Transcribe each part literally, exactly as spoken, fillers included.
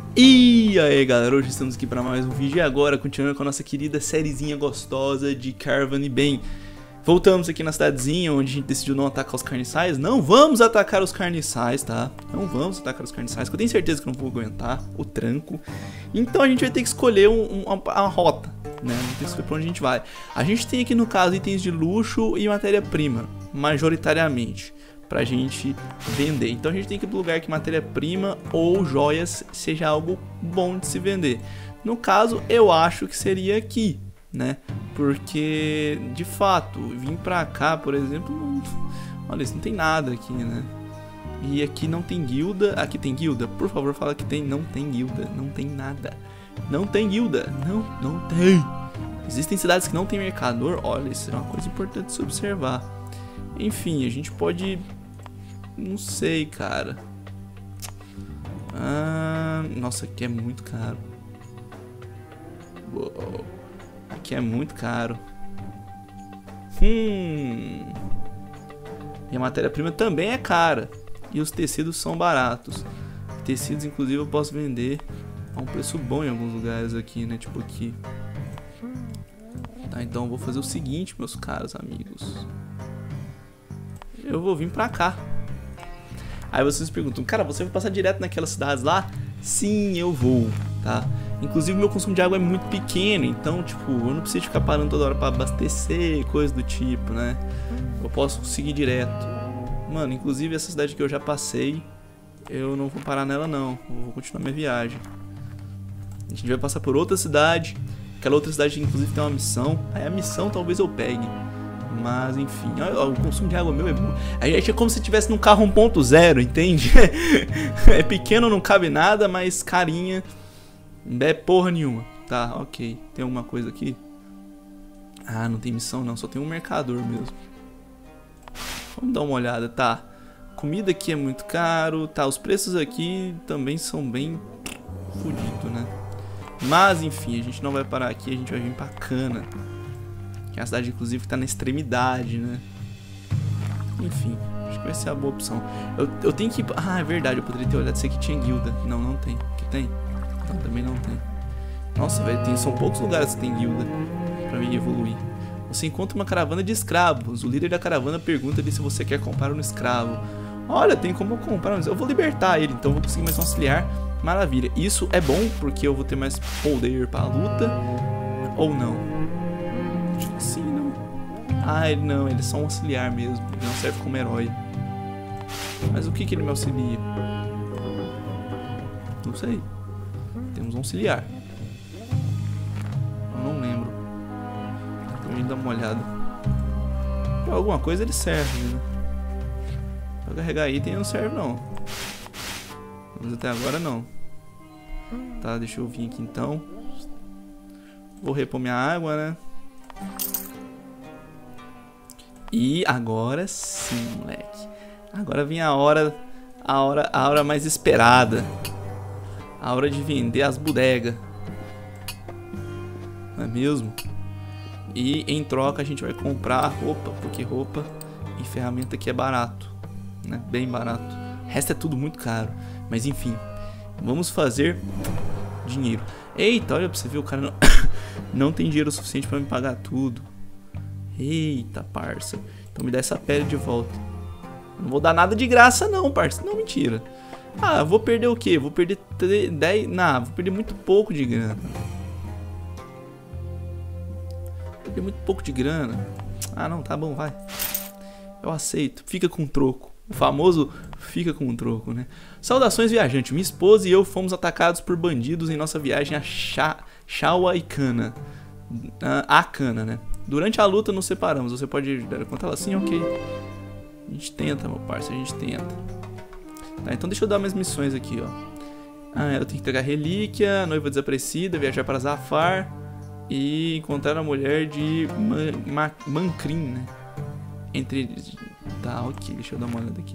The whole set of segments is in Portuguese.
E aí galera, hoje estamos aqui para mais um vídeo e agora continuando com a nossa querida sériezinha gostosa de Caravan e Bem. Voltamos aqui na cidadezinha onde a gente decidiu não atacar os carniçais. Não vamos atacar os carniçais, tá? Não vamos atacar os carniçais, que eu tenho certeza que não vou aguentar o tranco. Então a gente vai ter que escolher um, um, uma, uma rota, né? Não tem que escolher pra onde a gente vai. A gente tem aqui no caso itens de luxo e matéria-prima, majoritariamente, pra gente vender. Então a gente tem que ir pro lugar que matéria-prima ou joias seja algo bom de se vender. No caso, eu acho que seria aqui, né? Porque, de fato, vim pra cá, por exemplo, não... olha, isso não tem nada aqui, né? E aqui não tem guilda. Aqui tem guilda? Por favor, fala que tem. Não tem guilda, não tem nada. Não tem guilda, não, não tem. Existem cidades que não tem mercador. Olha, isso é uma coisa importante de se observar. Enfim, a gente pode... Não sei, cara. Ah, nossa, aqui é muito caro. Uou. Aqui é muito caro. Hum. E a matéria-prima também é cara. E os tecidos são baratos. Tecidos, inclusive, eu posso vender a um preço bom em alguns lugares aqui, né? Tipo aqui. Tá, então eu vou fazer o seguinte, meus caros amigos. Eu vou vir pra cá. Aí vocês perguntam, cara, você vai passar direto naquelas cidades lá? Sim, eu vou, tá? Inclusive meu consumo de água é muito pequeno, então, tipo, eu não preciso ficar parando toda hora pra abastecer, coisa do tipo, né? Eu posso seguir direto. Mano, inclusive essa cidade que eu já passei, eu não vou parar nela não, eu vou continuar minha viagem. A gente vai passar por outra cidade, aquela outra cidade inclusive tem uma missão, aí a missão talvez eu pegue. Mas enfim, o consumo de água meu é bom. A gente é como se estivesse num carro um ponto zero, entende? É pequeno, não cabe nada, mas carinha não é porra nenhuma. Tá, ok. Tem alguma coisa aqui? Ah, não tem missão não, só tem um mercador mesmo. Vamos dar uma olhada, tá. Comida aqui é muito caro, tá. Os preços aqui também são bem fodidos, né? Mas enfim, a gente não vai parar aqui, a gente vai vir pra Cana. Que é a cidade, inclusive, que tá na extremidade, né? Enfim, acho que vai ser a boa opção. Eu, eu tenho que... Ah, é verdade, eu poderia ter olhado se aqui tinha guilda. Não, não tem. Aqui tem? Não, também não tem. Nossa, velho, tem... são poucos lugares que tem guilda pra mim evoluir. Você encontra uma caravana de escravos. O líder da caravana pergunta-lhe se você quer comprar um escravo. Olha, tem como eu comprar um... Eu vou libertar ele, então eu vou conseguir mais um auxiliar. Maravilha. Isso é bom, porque eu vou ter mais poder pra luta. Ou não? Sim, não. Ah, ele não, ele é só um auxiliar mesmo. Ele não serve como herói. Mas o que que ele me auxilia? Não sei. Temos um auxiliar. Eu não lembro. Pra mim dar uma olhada. Pra alguma coisa ele serve, né? Pra carregar item não serve não. Mas até agora não. Tá, deixa eu vir aqui então. Vou repor minha água, né? E agora sim, moleque. Agora vem a hora, a hora, a hora mais esperada. A hora de vender as bodegas. Não é mesmo? E em troca a gente vai comprar roupa, porque roupa e ferramenta aqui é barato, né? Bem barato. O resto é tudo muito caro. Mas enfim, vamos fazer dinheiro. Eita, olha pra você ver, o cara não, não tem dinheiro suficiente pra me pagar tudo. Eita, parça. Então me dá essa pele de volta. Não vou dar nada de graça não, parça. Não, mentira. Ah, vou perder o quê? Vou perder dez... Não, vou perder muito pouco de grana. Vou perder muito pouco de grana. Ah, não, tá bom, vai. Eu aceito. Fica com troco. O famoso fica com troco, né? Saudações, viajante. Minha esposa e eu fomos atacados por bandidos em nossa viagem a Shawa e Cana. A Cana, né? Durante a luta nos separamos. Você pode dar conta ela assim? Ok. A gente tenta, meu parceiro. A gente tenta. Tá, então deixa eu dar umas missões aqui, ó. Ah, eu tenho que entregar relíquia, noiva desaparecida, viajar para Zafar e encontrar a mulher de Man Ma Mancrin, né? Entre... Tá, ok. Deixa eu dar uma olhada aqui.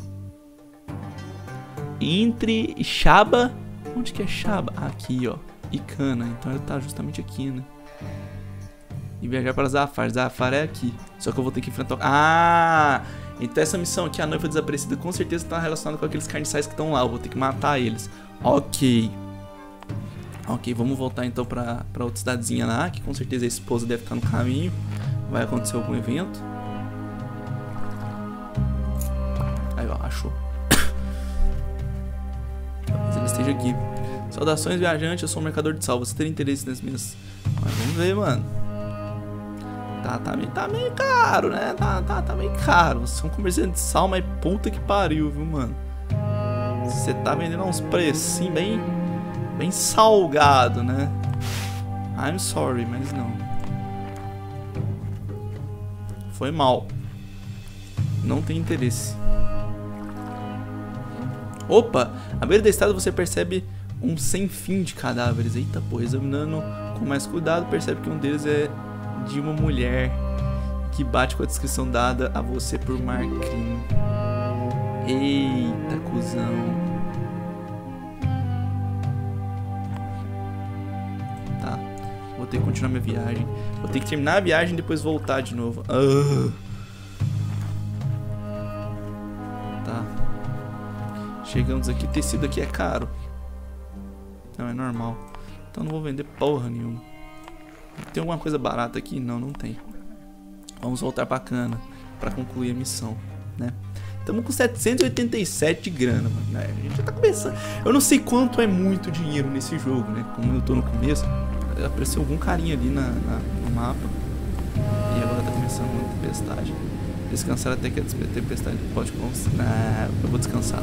Entre Shaba... Onde que é Shaba? Ah, aqui, ó. E Cana. Então ela tá justamente aqui, né? E viajar para Zafar. Zafar é aqui. Só que eu vou ter que enfrentar... Ah! Então essa missão aqui, a noiva desaparecida, com certeza está relacionada com aqueles carniçais que estão lá. Eu vou ter que matar eles. Ok. Ok, vamos voltar então pra, pra outra cidadezinha lá, que com certeza a esposa deve estar no caminho. Vai acontecer algum evento. Aí, ó, achou. Talvez ele esteja aqui. Saudações, viajante, eu sou um mercador de sal. Você teria interesse nas minhas... Mas vamos ver, mano. Tá, tá, meio, tá meio caro, né? Tá, tá, tá meio caro. Você é um comerciante de sal, mas puta que pariu, viu, mano? Você tá vendendo a uns precinhos bem... Bem salgado, né? I'm sorry, mas não. Foi mal. Não tem interesse. Opa! À beira da estrada você percebe um sem fim de cadáveres. Eita, porra, examinando com mais cuidado, percebe que um deles é de uma mulher que bate com a descrição dada a você por Marcrin. Eita, cuzão. Tá, vou ter que continuar minha viagem. Vou ter que terminar a viagem e depois voltar de novo. Ah. Tá. Chegamos aqui, tecido aqui é caro. Não, é normal. Então não vou vender porra nenhuma. Tem alguma coisa barata aqui? Não, não tem. Vamos voltar pra cana pra concluir a missão, né? Estamos com setecentos e oitenta e sete de grana, mano, né? A gente já tá começando. Eu não sei quanto é muito dinheiro nesse jogo, né? Como eu tô no começo, apareceu algum carinha ali na, na, no mapa. E agora tá começando uma tempestade. Descansar até que a tempestade pode conseguir. Ah, eu vou descansar.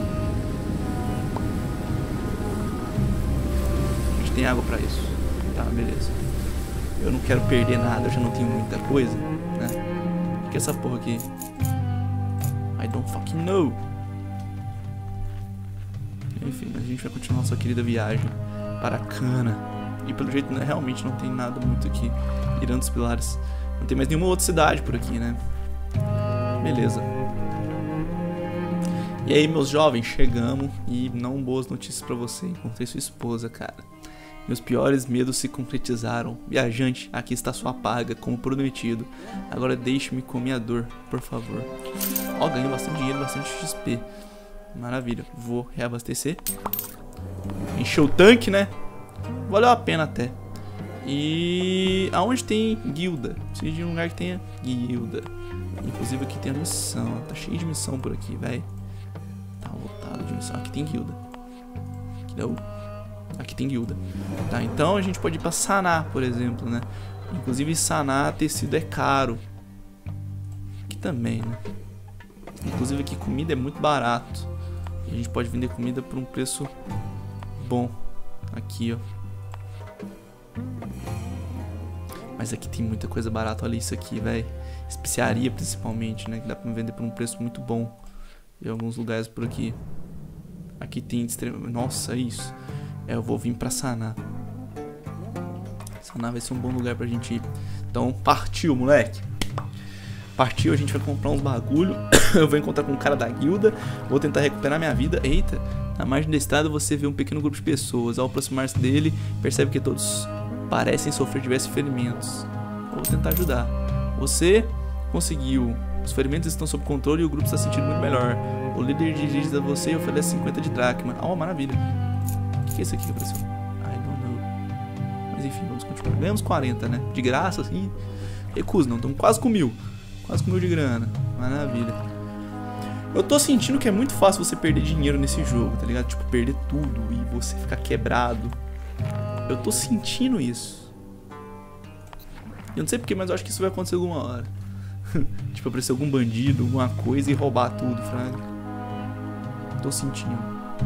A gente tem água pra isso. Tá, beleza. Eu não quero perder nada, eu já não tenho muita coisa, né? O que é essa porra aqui? I don't fucking know. Enfim, mas a gente vai continuar nossa querida viagem para Cana. E pelo jeito, né, realmente não tem nada muito aqui. Mirando os pilares. Não tem mais nenhuma outra cidade por aqui, né? Beleza. E aí, meus jovens, chegamos. E não boas notícias pra você. Encontrei sua esposa, cara. Meus piores medos se concretizaram. Viajante, aqui está sua paga, como prometido. Agora deixe-me com minha dor, por favor. Ó, ganhei bastante dinheiro, bastante X P. Maravilha. Vou reabastecer. Encheu o tanque, né? Valeu a pena até. E... aonde tem guilda? Preciso de um lugar que tenha guilda. Inclusive aqui tem a missão. Tá cheio de missão por aqui, velho. Tá lotado de missão. Aqui tem guilda. Aqui deu... Aqui tem guilda. Tá, então a gente pode ir pra Saná, por exemplo, né? Inclusive Saná, tecido é caro. Aqui também, né? Inclusive aqui comida é muito barato. E a gente pode vender comida por um preço bom. Aqui, ó. Mas aqui tem muita coisa barata. Olha isso aqui, velho. Especiaria principalmente, né? Que dá pra vender por um preço muito bom. Em alguns lugares por aqui. Aqui tem extremo... Nossa, isso. É, eu vou vir pra Saná. Saná vai ser um bom lugar pra gente ir. Então, partiu, moleque. Partiu, a gente vai comprar uns bagulho. Eu vou encontrar com um cara da guilda. Vou tentar recuperar minha vida. Eita, na margem da estrada você vê um pequeno grupo de pessoas. Ao aproximar-se dele, percebe que todos parecem sofrer diversos ferimentos. Vou tentar ajudar. Você conseguiu. Os ferimentos estão sob controle e o grupo está se sentindo muito melhor. O líder dirige a você e oferece cinquenta de dracma. Oh, maravilha. O que é isso aqui que apareceu? I don't know. Mas enfim, vamos continuar. Ganhamos quarenta, né? De graça, assim. Recuso, não. Estamos quase com mil. Quase com mil de grana. Maravilha. Eu tô sentindo que é muito fácil você perder dinheiro nesse jogo, tá ligado? Tipo, perder tudo e você ficar quebrado. Eu tô sentindo isso. Eu não sei porquê, mas eu acho que isso vai acontecer alguma hora. Tipo, aparecer algum bandido, alguma coisa e roubar tudo, fraga. Tô sentindo.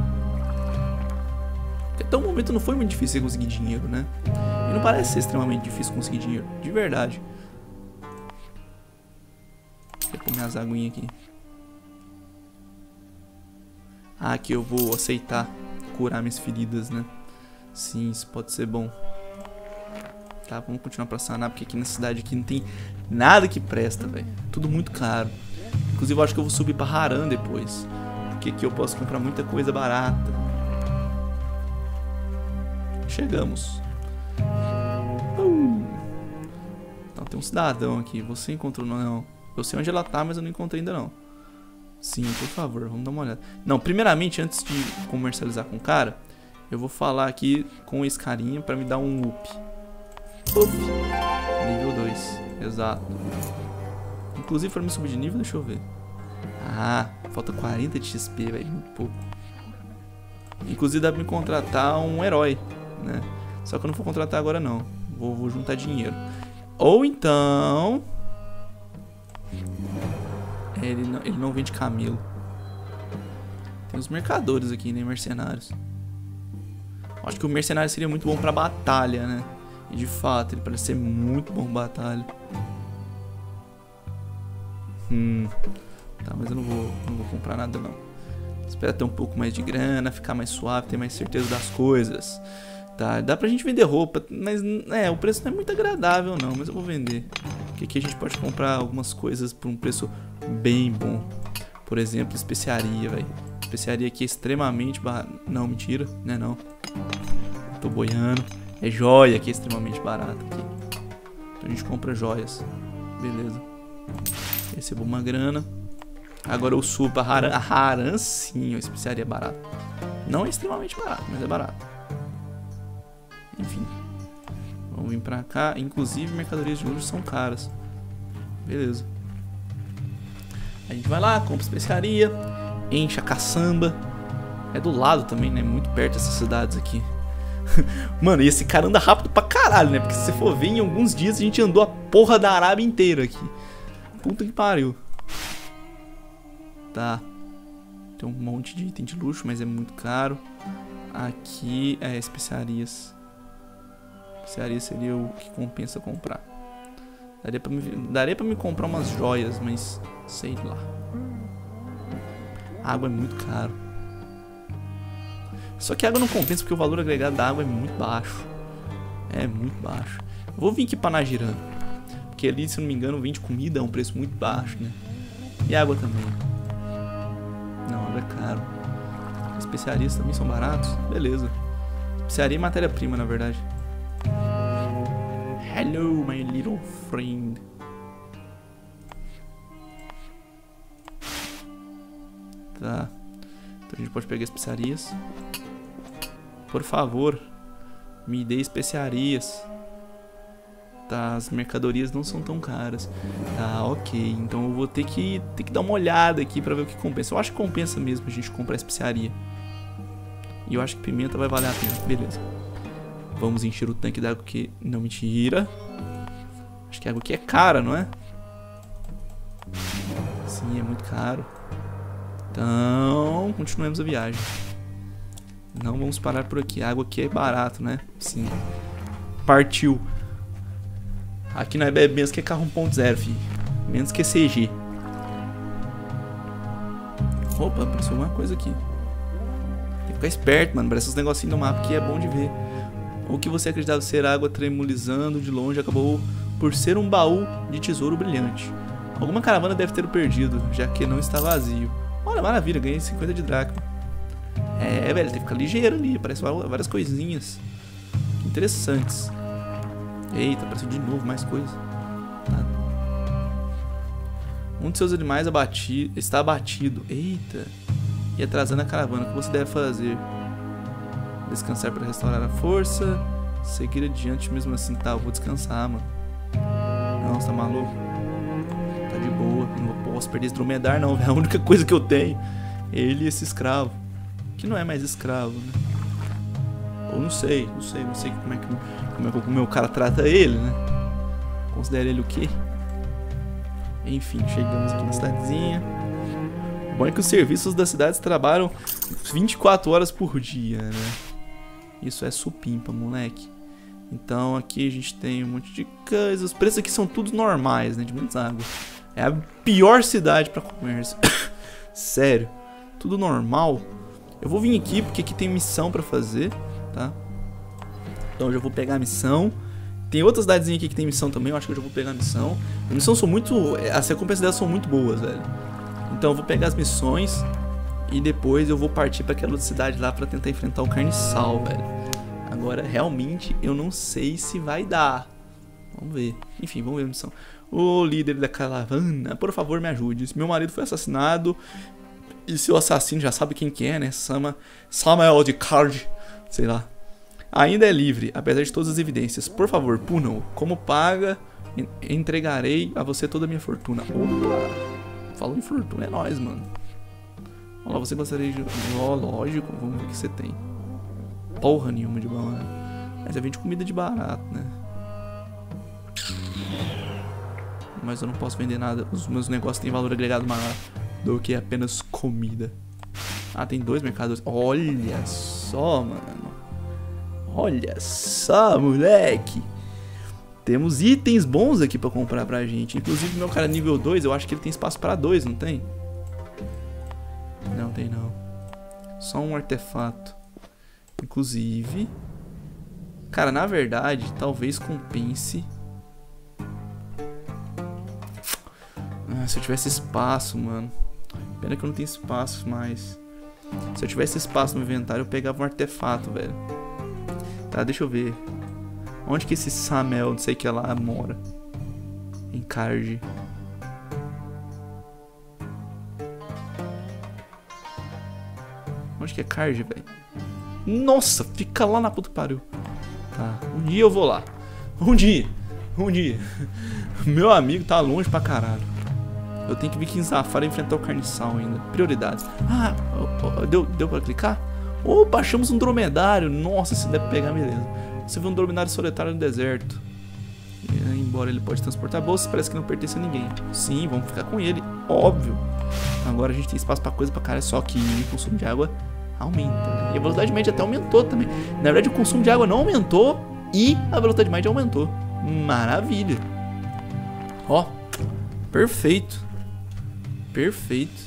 Até o momento não foi muito difícil conseguir dinheiro, né? E não parece ser extremamente difícil conseguir dinheiro. De verdade. Vou pôr minhas aguinhas aqui. Ah, aqui eu vou aceitar curar minhas feridas, né? Sim, isso pode ser bom. Tá, vamos continuar pra Saná, porque aqui na cidade aqui não tem nada que presta, velho. Tudo muito caro. Inclusive eu acho que eu vou subir pra Haran depois. Porque aqui eu posso comprar muita coisa barata. Chegamos. Uh. Então tem um cidadão aqui. Você encontrou? Não. Eu sei onde ela tá, mas eu não encontrei ainda não. Sim, por favor, vamos dar uma olhada. Não, primeiramente, antes de comercializar com o cara, Eu vou falar aqui com esse carinha pra me dar um up. Up. Nível dois. Exato. Inclusive, pra me subir de nível, deixa eu ver. Ah, falta quarenta de X P, velho. Muito pouco. Inclusive, dá pra me contratar um herói, né? Só que eu não vou contratar agora, não. Vou, vou juntar dinheiro. Ou então... Ele não, ele não vende camelo. Tem os mercadores aqui, né? Mercenários. Acho que o mercenário seria muito bom pra batalha, né? E de fato, ele parece ser muito bom pra batalha. Hum... Tá, mas eu não vou, não vou comprar nada, não. Espera ter um pouco mais de grana, ficar mais suave, ter mais certeza das coisas. Tá, dá pra gente vender roupa, mas é, o preço não é muito agradável, não. Mas eu vou vender. Porque aqui a gente pode comprar algumas coisas por um preço bem bom. Por exemplo, especiaria, velho. Especiaria aqui é extremamente barata. Não, mentira, né não. Tô boiando. É joia que é extremamente barata aqui. Então a gente compra joias. Beleza. Recebo uma grana. Agora eu subo pra Haran. A Haran sim, a especiaria é barata. Não é extremamente barato, mas é barato. Enfim. Vamos vir pra cá. Inclusive, mercadorias de luxo são caras. Beleza. A gente vai lá, compra especiaria. Enche a caçamba. É do lado também, né? Muito perto dessas cidades aqui. Mano, e esse cara anda rápido pra caralho, né? Porque se você for ver, em alguns dias a gente andou a porra da Arábia inteira aqui. Puta que pariu. Tá. Tem um monte de item de luxo, mas é muito caro. Aqui é especiarias. Especiarias seria o que compensa comprar. Daria pra me, daria pra me comprar umas joias, mas sei lá. A água é muito caro. Só que a água não compensa porque o valor agregado da água é muito baixo. É muito baixo. Vou vir aqui pra Nagiran. Porque ali, se eu não me engano, vende comida a um preço muito baixo, né? E água também. Não, água é caro. Especiarias também são baratos. Beleza. Especiaria e matéria-prima, na verdade. Hello, my little friend. Tá. Então a gente pode pegar especiarias. Por favor, me dê especiarias. Tá, as mercadorias não são tão caras. Tá, ok. Então eu vou ter que, ter que dar uma olhada aqui pra ver o que compensa. Eu acho que compensa mesmo a gente comprar especiaria. E eu acho que pimenta vai valer a pena. Beleza. Vamos encher o tanque d'água que... Não, mentira. Acho que a água aqui é cara, não é? Sim, é muito caro. Então, continuemos a viagem. Não vamos parar por aqui. A água aqui é barato, né? Sim. Partiu. Aqui não é bebe menos que é carro um ponto zero, filho. Menos que C G. Opa, apareceu alguma coisa aqui. Tem que ficar esperto, mano. Parece uns negocinhos no mapa que é bom de ver. O que você acreditava ser água tremulizando de longe acabou por ser um baú de tesouro brilhante. Alguma caravana deve ter o perdido, já que não está vazio. Olha, maravilha, ganhei cinquenta de dracma. É, velho, tem que ficar ligeiro ali. Parece várias coisinhas interessantes. Eita, apareceu de novo mais coisa. Tá. Um de seus animais abati... está abatido. Eita. E atrasando a caravana. O que você deve fazer? Descansar para restaurar a força. Seguir adiante mesmo assim. Tá, eu vou descansar, mano. Não, você tá maluco? Tá de boa. Não posso perder esse dromedar, não. É a única coisa que eu tenho. Ele e esse escravo. Que não é mais escravo, né? Ou não sei, não sei, não sei como é que, como é que o meu cara trata ele, né? Considera ele o quê? Enfim, chegamos aqui na cidadezinha. O bom é que os serviços das cidades trabalham vinte e quatro horas por dia, né? Isso é supimpa, moleque. Então aqui a gente tem um monte de coisas. Os preços aqui são todos normais, né? De menos água. É a pior cidade pra comércio. Sério. Tudo normal. Eu vou vir aqui porque aqui tem missão pra fazer, tá? Então eu já vou pegar a missão. Tem outras cidadezinhas aqui que tem missão também. Eu acho que eu já vou pegar a missão. As missões são muito... As recompensas delas são muito boas, velho. Então eu vou pegar as missões. E depois eu vou partir pra aquela outra cidade lá pra tentar enfrentar o Carniçal, velho. Agora, realmente, eu não sei se vai dar. Vamos ver. Enfim, vamos ver a missão. O líder da caravana, por favor, me ajude. Meu marido foi assassinado. E seu assassino já sabe quem que é, né? Sama, Samael de Card Sei lá. Ainda é livre, apesar de todas as evidências. Por favor, punam-o. Como paga, entregarei a você toda a minha fortuna. Opa! Falou em fortuna, é nóis, mano. Olha lá, você gostaria de... Ó, lógico, vamos ver o que você tem. Porra nenhuma de bom, né? Mas já vende comida de barato, né? Mas eu não posso vender nada. Os meus negócios têm valor agregado maior do que apenas comida. Ah, tem dois mercados. Olha só, mano. Olha só, moleque. Temos itens bons aqui pra comprar pra gente. Inclusive, meu cara nível dois, eu acho que ele tem espaço pra dois, não tem? Não tem, não. Só um artefato. Inclusive... Cara, na verdade, talvez compense... Ah, se eu tivesse espaço, mano. Pena que eu não tenho espaço mais. Se eu tivesse espaço no inventário, eu pegava um artefato, velho. Tá, deixa eu ver. Onde que esse Samel, não sei o que lá, mora? Em Carge. Onde que é Carge, velho? Nossa, fica lá na puta que pariu. Tá, um dia eu vou lá. Um dia. Um dia. Meu amigo tá longe pra caralho. Eu tenho que vir aqui em Zafara enfrentar o Carniçal ainda. Prioridades. Ah, deu, deu pra clicar? Opa, achamos um dromedário. Nossa, se der pra pegar, beleza. Você viu um dromedário solitário no deserto. E, embora ele pode transportar bolsas, parece que não pertence a ninguém. Sim, vamos ficar com ele, óbvio. Agora a gente tem espaço pra coisa pra cara, só que o consumo de água aumenta, né? E a velocidade média até aumentou também. Na verdade, o consumo de água não aumentou e a velocidade média aumentou. Maravilha. Ó, perfeito. Perfeito.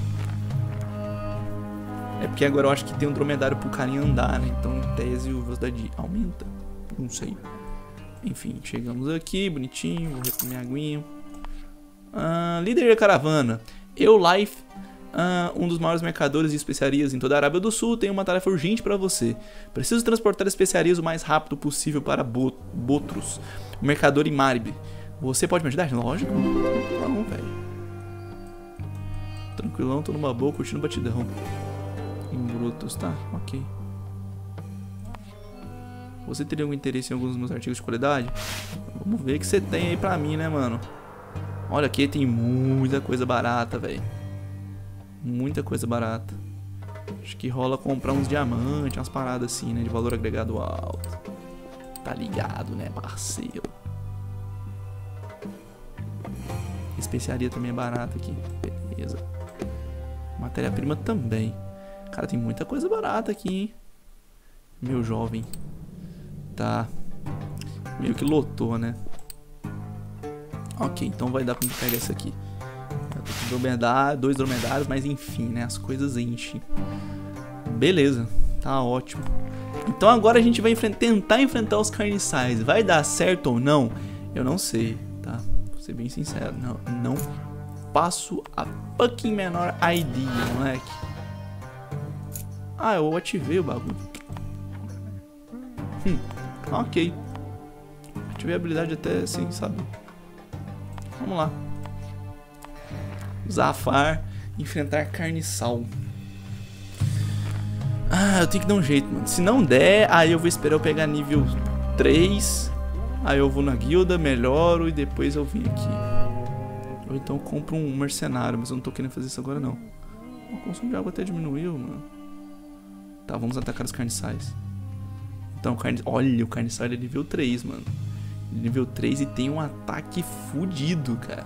É porque agora eu acho que tem um dromedário pro carinha andar, né? Então, em tese, a velocidade aumenta. Não sei. Enfim, chegamos aqui, bonitinho. Vou repor minha aguinha. Ah, líder da caravana. Eu, Life, ah, um dos maiores mercadores de especiarias em toda a Arábia do Sul, tem uma tarefa urgente para você. Preciso transportar especiarias o mais rápido possível para Bot Botros, o mercador em Marib. Você pode me ajudar? Lógico. Não, velho. Tranquilão, tô numa boa, curtindo batidão. Em brutos, tá? Ok. Você teria algum interesse em alguns dos meus artigos de qualidade? Vamos ver o que você tem aí pra mim, né, mano? Olha, aqui tem muita coisa barata, velho. Muita coisa barata. Acho que rola comprar uns diamantes, umas paradas assim, né? De valor agregado alto. Tá ligado, né, parceiro? Especiaria também é barata aqui. Beleza. Matéria-prima também. Cara, tem muita coisa barata aqui, hein? Meu jovem. Tá. Meio que lotou, né? Ok, então vai dar pra gente pegar isso aqui. Dromedário, dois dromedários, mas enfim, né? As coisas enchem. Beleza, tá ótimo. Então agora a gente vai enfren- tentar enfrentar os carniçais. Vai dar certo ou não? Eu não sei, tá? Vou ser bem sincero. Não, não faço a fucking menor ideia, moleque. Ah, eu ativei o bagulho. Hum, ok. Ativei a habilidade até assim, sabe? Vamos lá. Zafar, enfrentar carniçal. Ah, eu tenho que dar um jeito, mano. Se não der, aí eu vou esperar eu pegar nível três. Aí eu vou na guilda, melhoro e depois eu vim aqui. Ou então compro um mercenário, mas eu não tô querendo fazer isso agora não. O consumo de água até diminuiu, mano. Tá, vamos atacar os carniçais. Então, carni... olha, o carniçal é nível três, mano. Nível três e tem um ataque fudido, cara.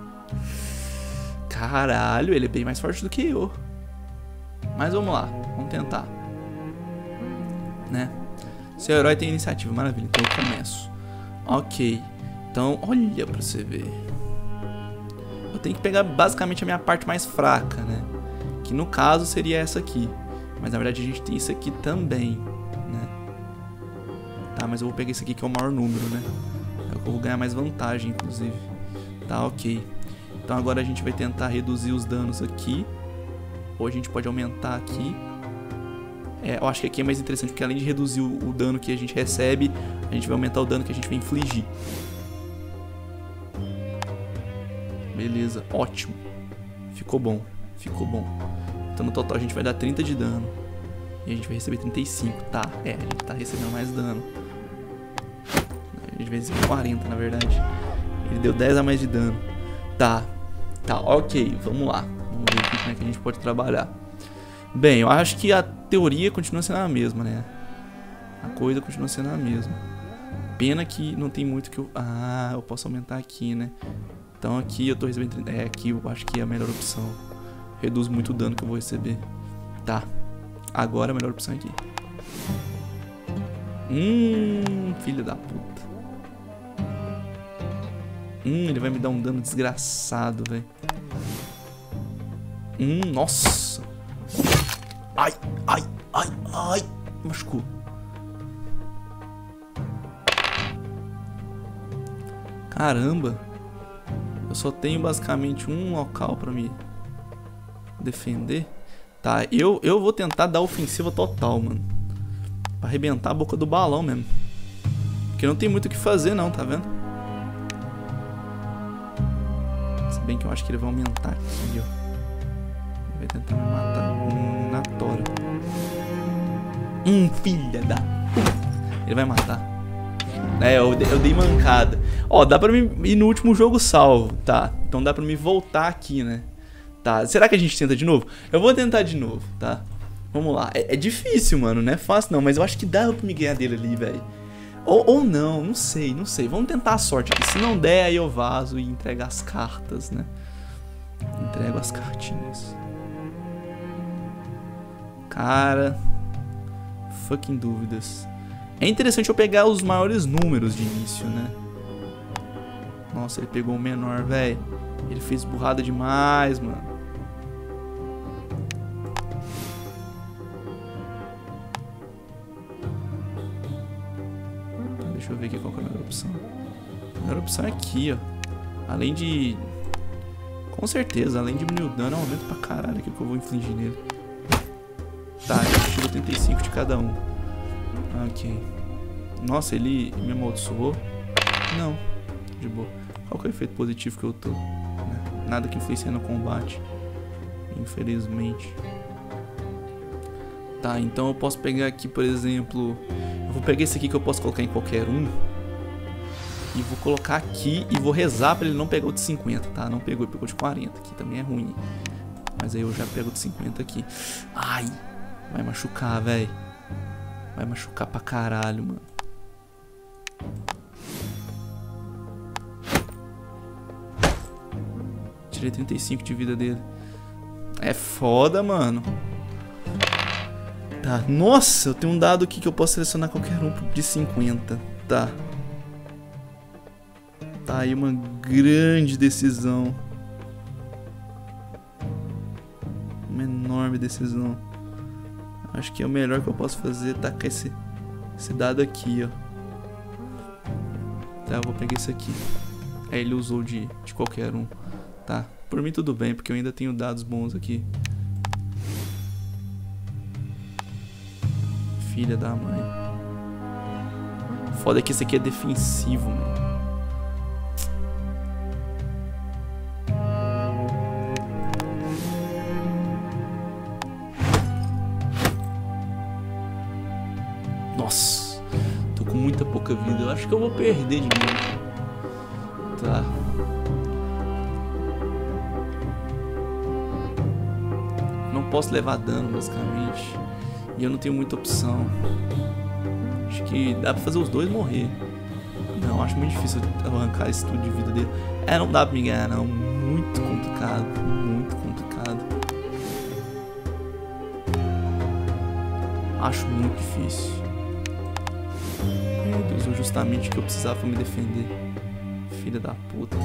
Caralho, ele é bem mais forte do que eu. Mas vamos lá, vamos tentar. Né? Seu herói tem iniciativa, maravilha, então eu começo. Ok, então olha pra você ver. Eu tenho que pegar basicamente a minha parte mais fraca, né? Que no caso seria essa aqui. Mas na verdade a gente tem isso aqui também, né? Tá, mas eu vou pegar esse aqui que é o maior número, né? Eu vou ganhar mais vantagem, inclusive. Tá, ok. Então agora a gente vai tentar reduzir os danos aqui. Ou a gente pode aumentar aqui. É, eu acho que aqui é mais interessante, porque além de reduzir o, o dano que a gente recebe, a gente vai aumentar o dano que a gente vai infligir. Beleza, ótimo. Ficou bom, ficou bom. Então no total a gente vai dar trinta de dano. E a gente vai receber trinta e cinco. Tá, é, a gente tá recebendo mais dano. A gente vai receber quarenta, na verdade. Ele deu dez a mais de dano. Tá, tá, ok, vamos lá. Vamos ver aqui como é que a gente pode trabalhar. Bem, eu acho que a teoria continua sendo a mesma, né? A coisa continua sendo a mesma. Pena que não tem muito que eu... Ah, eu posso aumentar aqui, né? Então aqui eu tô recebendo... É, aqui eu acho que é a melhor opção. Reduz muito o dano que eu vou receber. Tá. Agora a melhor opção é aqui. Hum, filha da puta. Hum, ele vai me dar um dano desgraçado, velho. Hum, nossa. Ai, ai, ai, ai. Machucou. Caramba. Eu só tenho basicamente um local pra me defender. Tá, eu, eu vou tentar dar ofensiva total, mano. Pra arrebentar a boca do balão mesmo. Porque não tem muito o que fazer não, tá vendo? Se bem que eu acho que ele vai aumentar aqui, ó. Ele vai tentar me matar hum, na tora. Hum, filha da... Ele vai matar. É, eu, eu dei mancada. Ó, dá pra mim ir no último jogo salvo, tá? Então dá pra me voltar aqui, né? Tá, será que a gente tenta de novo? Eu vou tentar de novo, tá? Vamos lá. É, é difícil, mano, não é fácil não, mas eu acho que dá pra me ganhar dele ali, velho. Ou, ou não, não sei, não sei. Vamos tentar a sorte aqui. Se não der, aí eu vazo e entrego as cartas, né? Entrego as cartinhas. Cara... Fucking dúvidas. É interessante eu pegar os maiores números de início, né? Nossa, ele pegou o menor, velho. Ele fez burrada demais, mano. Deixa eu ver aqui qual que é a melhor opção. A melhor opção é aqui, ó. Além de... Com certeza, além de diminuir o dano, aumenta pra caralho aqui que eu vou infligir nele. Tá, eu tiro oitenta e cinco de cada um. Ok. Nossa, ele me amaldiçoou? Não, de boa. Qual que é o efeito positivo que eu tô? Nada que influencia no combate. Infelizmente. Tá, então eu posso pegar aqui, por exemplo... Eu vou pegar esse aqui que eu posso colocar em qualquer um. E vou colocar aqui e vou rezar pra ele não pegar o de cinquenta, tá? Não pegou, ele pegou de quarenta, que também é ruim. Mas aí eu já pego o de cinquenta aqui. Ai, vai machucar, velho. Vai machucar pra caralho, mano. Tirei trinta e cinco de vida dele. É foda, mano. Tá, nossa, eu tenho um dado aqui que eu posso selecionar qualquer um de cinquenta. Tá. Tá aí uma grande decisão. Uma enorme decisão. Acho que é o melhor que eu posso fazer tá com esse, esse dado aqui, ó. Tá, eu vou pegar esse aqui. Aí ele usou de, de qualquer um. Tá, por mim tudo bem, porque eu ainda tenho dados bons aqui. Filha da mãe. Foda que esse aqui é defensivo, mano. Nossa, tô com muita pouca vida. Eu acho que eu vou perder de novo. Tá. Não posso levar dano, basicamente. E eu não tenho muita opção. Acho que dá pra fazer os dois morrer. Não, acho muito difícil arrancar esse tudo de vida dele. É, não dá pra me ganhar, não. Muito complicado. Muito complicado. Acho muito difícil. Meu Deus, justamente o que eu precisava pra me defender. Filha da puta.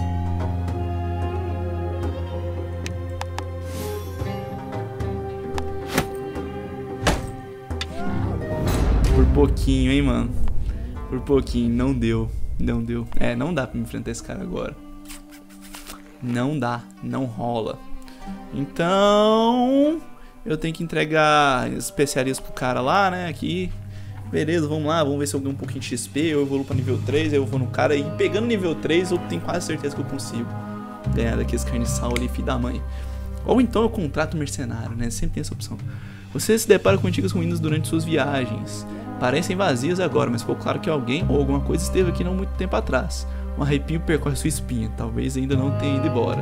Por pouquinho, hein, mano. Por pouquinho, não deu. Não deu. É, não dá pra me enfrentar esse cara agora. Não dá, não rola. Então... eu tenho que entregar especiarias pro cara lá, né, aqui. Beleza, vamos lá, vamos ver se eu ganho um pouquinho de X P. Eu evoluo pra nível três, aí eu vou no cara. E pegando nível três, eu tenho quase certeza que eu consigo ganhar daqueles carniçal ali, filho da mãe. Ou então eu contrato mercenário, né, sempre tem essa opção. Você se depara com antigas ruínas durante suas viagens. Parecem vazias agora, mas ficou claro que alguém ou alguma coisa esteve aqui não muito tempo atrás. Um arrepio percorre sua espinha, talvez ainda não tenha ido embora.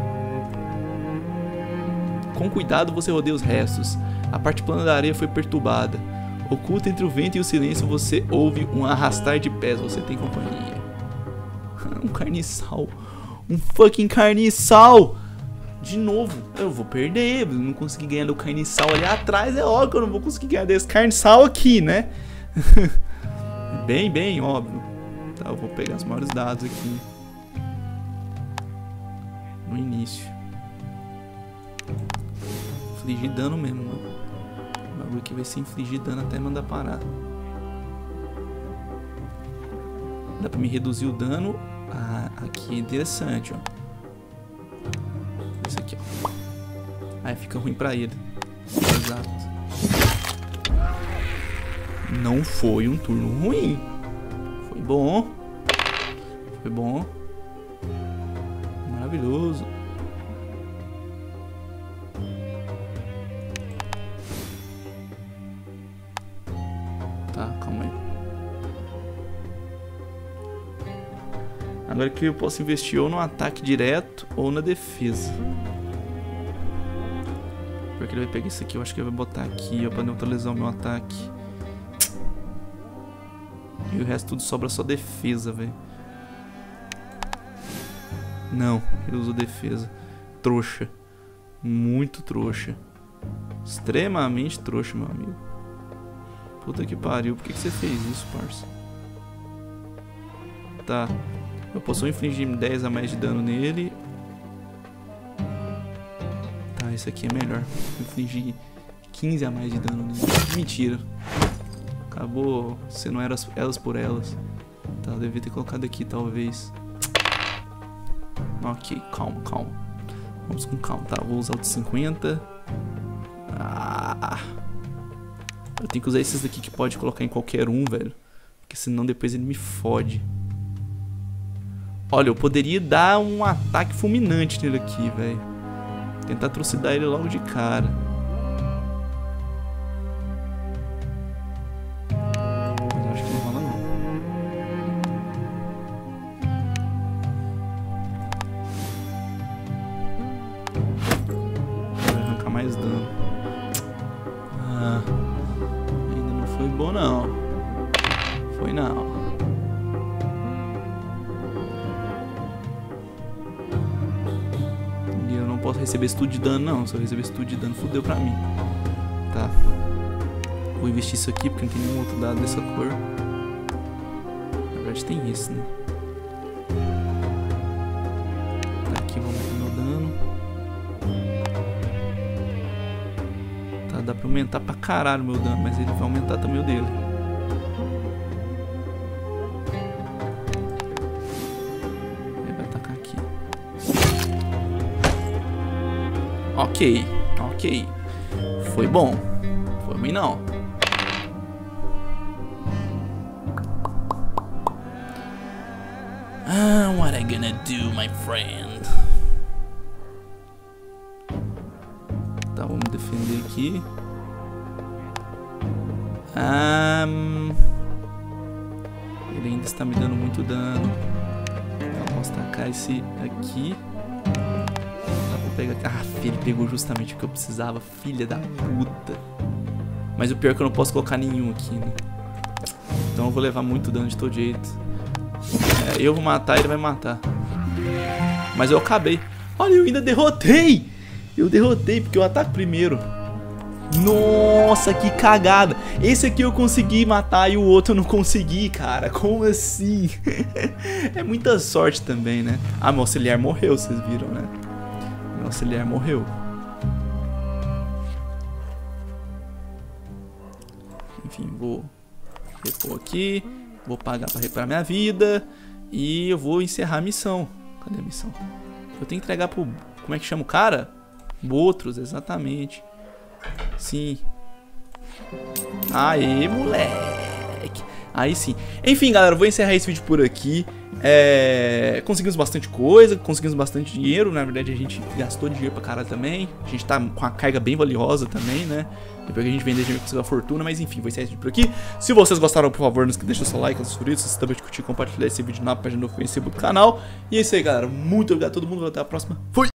Com cuidado você rodeia os restos. A parte plana da areia foi perturbada. Oculta entre o vento e o silêncio, você ouve um arrastar de pés. Você tem companhia. Um carniçal. Um fucking carniçal. De novo, eu vou perder. Eu não consegui ganhar do carniçal ali atrás. É óbvio que eu não vou conseguir ganhar desse carniçal aqui, né? Bem, bem óbvio. Tá, eu vou pegar os maiores dados aqui. No início. Infligir dano mesmo, mano. O bagulho aqui vai ser infligir dano até mandar parar. Dá pra me reduzir o dano. Ah, aqui é interessante, ó. Isso aqui, ó. Aí fica ruim pra ele. Exato. Não foi um turno ruim. Foi bom. Foi bom. Maravilhoso. Tá, calma aí. Agora que eu posso investir ou no ataque direto ou na defesa. Porque ele vai pegar isso aqui, eu acho que ele vai botar aqui, ó, pra neutralizar o meu ataque. E o resto tudo sobra só defesa, velho. Não, ele usou defesa. Trouxa. Muito trouxa. Extremamente trouxa, meu amigo. Puta que pariu, por que, que você fez isso, parça? Tá. Eu posso infligir dez a mais de dano nele. Tá, esse aqui é melhor. Infligir quinze a mais de dano nele. Mentira. Acabou sendo elas, elas por elas. Tá, eu devia ter colocado aqui, talvez. Ok, calma, calma. Vamos com calma, tá? Vou usar o de cinquenta. Ah, eu tenho que usar esses daqui que pode colocar em qualquer um, velho. Porque senão depois ele me fode. Olha, eu poderia dar um ataque fulminante nele aqui, velho. Tentar trucidar ele logo de cara. Mas eu acho que não rola, não. Vai arrancar mais dano. Ah, ainda não foi bom, não. Foi não. Posso receber estudo de dano, não. Se eu receber estudo de dano, fudeu pra mim. Tá. Vou investir isso aqui porque não tem nenhum outro dado dessa cor. Na verdade tem esse, né? Tá, aqui vamos ver meu dano. Tá, dá pra aumentar pra caralho o meu dano, mas ele vai aumentar também o dele. Ok, ok. Foi bom. Foi ruim não. Ah, what I gonna do, my friend? Tá, vamos defender aqui. Um, ele ainda está me dando muito dano. Eu posso tacar esse aqui. Pega... Ah, ele pegou justamente o que eu precisava, filha da puta. Mas o pior é que eu não posso colocar nenhum aqui, né? Então eu vou levar muito dano de todo jeito. É, eu vou matar, ele vai matar. Mas eu acabei. Olha, eu ainda derrotei! Eu derrotei porque eu ataco primeiro. Nossa, que cagada! Esse aqui eu consegui matar e o outro eu não consegui, cara. Como assim? É muita sorte também, né? Ah, meu auxiliar morreu, vocês viram, né? Meu auxiliar morreu. Enfim, vou repor aqui. Vou pagar pra reparar minha vida. E eu vou encerrar a missão. Cadê a missão? Eu tenho que entregar pro... Como é que chama o cara? Botros, exatamente. Sim. Aê, moleque. Aí sim. Enfim, galera, eu vou encerrar esse vídeo por aqui. É... Conseguimos bastante coisa, conseguimos bastante dinheiro. Na verdade, a gente gastou dinheiro pra caralho também. A gente tá com uma carga bem valiosa também, né? Depois que a gente vender, a gente conseguiu a fortuna. Mas enfim, vou encerrar esse vídeo por aqui. Se vocês gostaram, por favor, não esqueça de deixar seu like, seus favoritos. Se você também curtir, compartilhar esse vídeo na página do Facebook do canal. E é isso aí, galera. Muito obrigado a todo mundo. Até a próxima. Fui!